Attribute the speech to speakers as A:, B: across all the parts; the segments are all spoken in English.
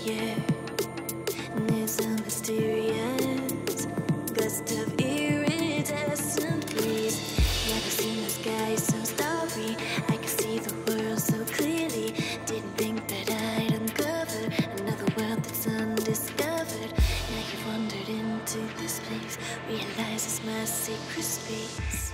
A: air, and there's a mysterious gust of iridescent breeze. Never seen the sky so starry, I can see the world so clearly. Didn't think that I'd uncover another world that's undiscovered. Now you've wandered into this place, realize it's my sacred space.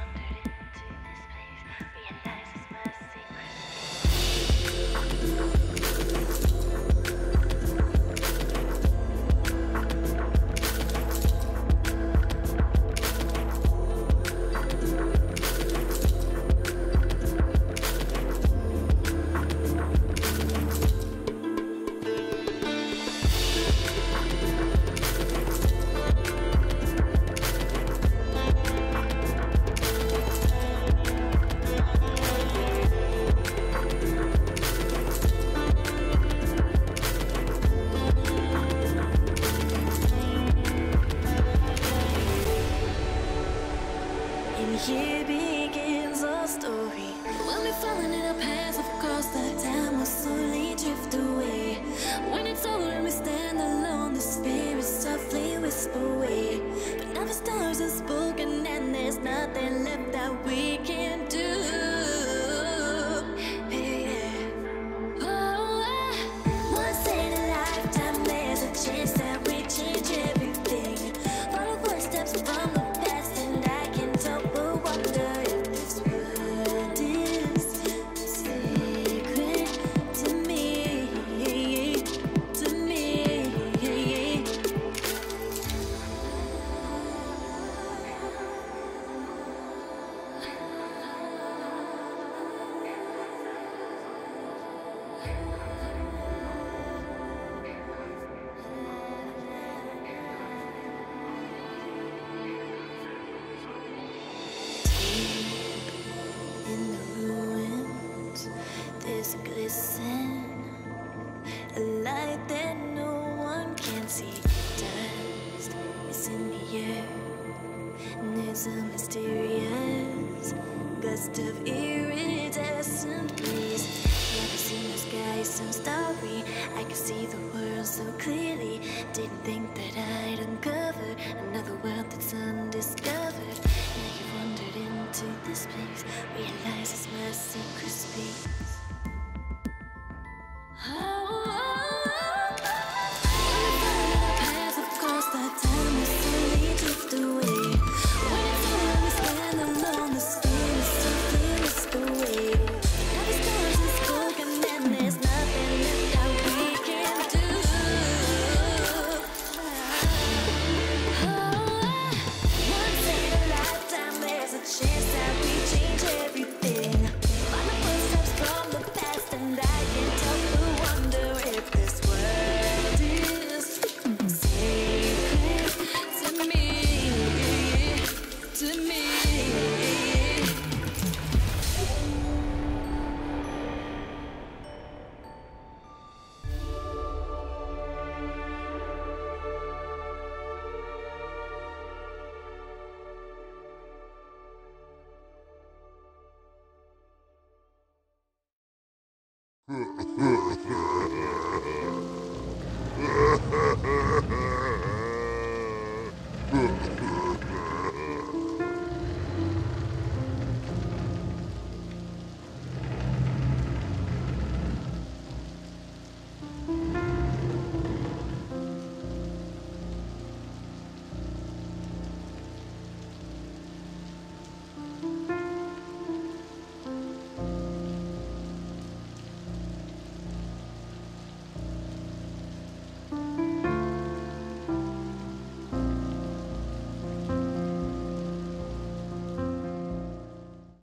A: Here begins our story. When we're falling in our paths, of course, the time will slowly drift away. When it's over and we stand alone, the spirits softly whisper away. But now the stars are spoken and there's nothing left that we can do. Once in a lifetime, there's a chance that we change everything. Follow footsteps from the past and I can tell. There's a glisten, a light that no one can see. Dust is in the air, and there's a mysterious gust of iridescent breeze. Never seen the sky so starry, I can see the